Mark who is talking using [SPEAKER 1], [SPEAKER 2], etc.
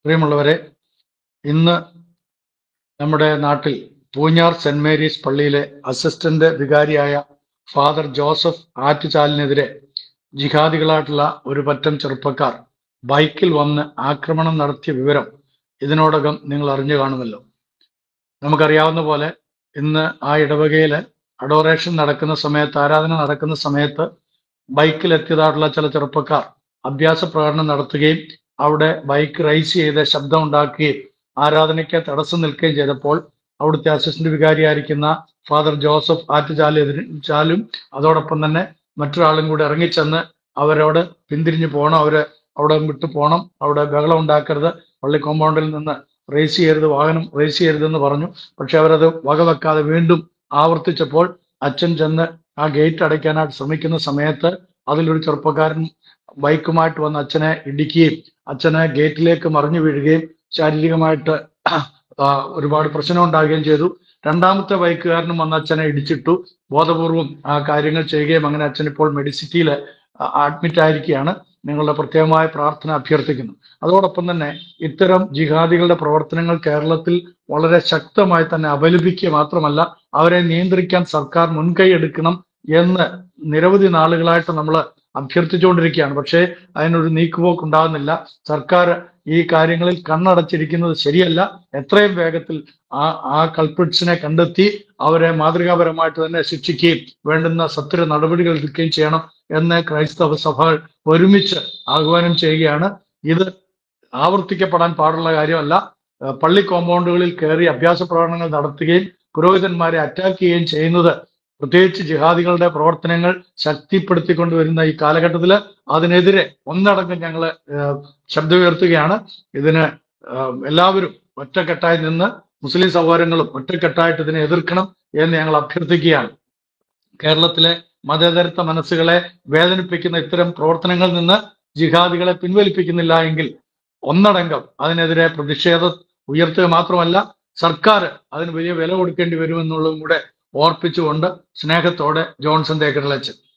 [SPEAKER 1] പ്രിയമുള്ളവരെ, ഇന്ന് നമ്മുടെ നാട്ടിൽ പൂഞ്ഞാർ സെന്റ് മേരീസ് പള്ളിയിലെ അസിസ്റ്റന്റ് വികാരിയായ ഫാദർ ജോസഫ് ആറ്റുചാലിനെതിരെ ജിഹാദികളായിട്ടുള്ള ഒരു പറ്റം ചെറുപ്പക്കാർ ബൈക്കിൽ വന്ന് ആക്രമണം നടത്തിയ വിവരം ഇതിനോടകം നിങ്ങൾ അറിഞ്ഞു കാണുമല്ലോ. നമുക്കറിയാവുന്ന പോലെ ഇന്ന് ആ ഇടവകയില് അഡോറേഷൻ നടക്കുന്ന സമയത്ത്, ആരാധന നടക്കുന്ന സമയത്ത് ബൈക്കിലെത്തിയതായിട്ടുള്ള ചില ചെറുപ്പക്കാർ അഭ്യാസ പ്രകടനം നടത്തുകയും അവിടെ ബൈക്ക് റൈസ് ചെയ്ത് ശബ്ദം ഉണ്ടാക്കുകയും ആരാധനയ്ക്ക് തടസ്സം നിൽക്കുകയും ചെയ്തപ്പോൾ അവിടുത്തെ അസിസ്റ്റന്റ് വികാരിയായിരിക്കുന്ന ഫാദർ ജോസഫ് ആറ്റുചാലും അതോടൊപ്പം തന്നെ മറ്റൊരാളും കൂടി ഇറങ്ങിച്ചെന്ന് അവരോട് പിന്തിരിഞ്ഞു പോകണം, അവര് അവിടെ വിട്ടു പോകണം, അവിടെ ബഹളം ഉണ്ടാക്കരുത്, പള്ളി കോമ്പൗണ്ടിൽ നിന്ന് റേസ് ചെയ്യരുത്, വാഹനം റേസ് ചെയ്യരുതെന്ന് പറഞ്ഞു. പക്ഷെ അവരത് വകവെക്കാതെ വീണ്ടും ആവർത്തിച്ചപ്പോൾ അച്ഛൻ ചെന്ന് ആ ഗേറ്റ് അടയ്ക്കാനായിട്ട് ശ്രമിക്കുന്ന സമയത്ത് അതിലൊരു ചെറുപ്പക്കാരൻ ബൈക്കുമായിട്ട് വന്ന് അച്ഛനെ ഇടിക്കുകയും അച്ഛനെ ഗേറ്റിലേക്ക് മറിഞ്ഞു വീഴുകയും ശാരീരികമായിട്ട് ഒരുപാട് പ്രശ്നം ഉണ്ടാകുകയും ചെയ്തു. രണ്ടാമത്തെ ബൈക്കുകാരനും വന്ന് അച്ഛനെ ഇടിച്ചിട്ടു. ബോധപൂർവം ആ കാര്യങ്ങൾ ചെയ്യുകയും അങ്ങനെ അച്ഛൻ ഇപ്പോൾ മെഡിസിറ്റിയിൽ അഡ്മിറ്റ് ആയിരിക്കുകയാണ്. നിങ്ങളുടെ പ്രത്യേകമായ പ്രാർത്ഥന അഭ്യർത്ഥിക്കുന്നു. അതോടൊപ്പം തന്നെ ഇത്തരം ജിഹാദികളുടെ പ്രവർത്തനങ്ങൾ കേരളത്തിൽ വളരെ ശക്തമായി തന്നെ അപലപിക്കുക മാത്രമല്ല, അവരെ നിയന്ത്രിക്കാൻ സർക്കാർ മുൻകൈ എടുക്കണം എന്ന് നിരവധി നാളുകളായിട്ട് നമ്മൾ അഭ്യർത്ഥിച്ചുകൊണ്ടിരിക്കുകയാണ്. പക്ഷേ അതിനൊരു നീക്കുപോക്ക് ഉണ്ടാകുന്നില്ല. സർക്കാർ ഈ കാര്യങ്ങളിൽ കണ്ണടച്ചിരിക്കുന്നത് ശരിയല്ല. എത്രയും വേഗത്തിൽ ആ കൾപ്രിറ്റ്സിനെ കണ്ടെത്തി അവരെ മാതൃകാപരമായിട്ട് തന്നെ ശിക്ഷിക്കുകയും വേണ്ടുന്ന സത്വര നടപടികൾ എടുക്കുകയും ചെയ്യണം എന്ന് ക്രൈസ്തവ സഭകൾ ഒരുമിച്ച് ആഹ്വാനം ചെയ്യുകയാണ്. ഇത് ആവർത്തിക്കപ്പെടാൻ പാടുള്ള കാര്യമല്ല. പള്ളി കോമ്പൗണ്ടുകളിൽ കയറി അഭ്യാസ പ്രകടനങ്ങൾ നടത്തുകയും പുരോഹിതന്മാരെ അറ്റാക്ക് ചെയ്യുകയും ചെയ്യുന്നത്, പ്രത്യേകിച്ച് ജിഹാദികളുടെ പ്രവർത്തനങ്ങൾ ശക്തിപ്പെടുത്തിക്കൊണ്ടുവരുന്ന ഈ കാലഘട്ടത്തിൽ അതിനെതിരെ ഒന്നടങ്കം ഞങ്ങൾ ശബ്ദമുയർത്തുകയാണ്. ഇതിന് എല്ലാവരും ഒറ്റക്കെട്ടായി നിന്ന്, മുസ്ലിം സഹോദരങ്ങളും ഒറ്റക്കെട്ടായിട്ട് ഇതിനെ എതിർക്കണം എന്ന് ഞങ്ങൾ അഭ്യർത്ഥിക്കുകയാണ്. കേരളത്തിലെ മതേതരത്വ മനസ്സുകളെ വേദനിപ്പിക്കുന്ന ഇത്തരം പ്രവർത്തനങ്ങളിൽ നിന്ന് ജിഹാദികളെ പിൻവലിപ്പിക്കുന്നില്ല എങ്കിൽ ഒന്നടങ്കം അതിനെതിരെ പ്രതിഷേധം ഉയർത്തുക മാത്രമല്ല, സർക്കാർ അതിന് വലിയ വില കൊടുക്കേണ്ടി വരുമെന്നുള്ളതും കൂടെ ഓർപ്പിച്ചുകൊണ്ട് സ്നേഹത്തോടെ ജോൺസൺ തേക്കരളച്ചൻ.